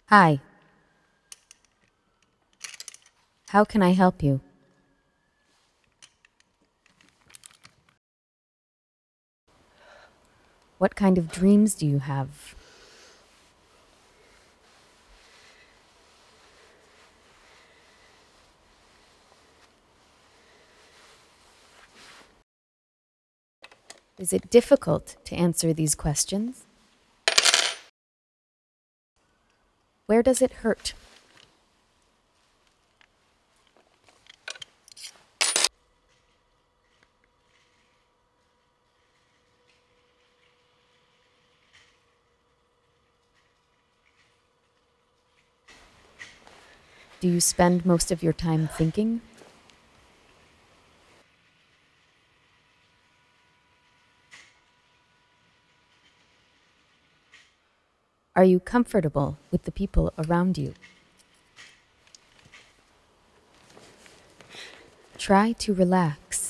Hi. How can I help you? What kind of dreams do you have? Is it difficult to answer these questions? Where does it hurt? Do you spend most of your time thinking? Are you comfortable with the people around you? Try to relax.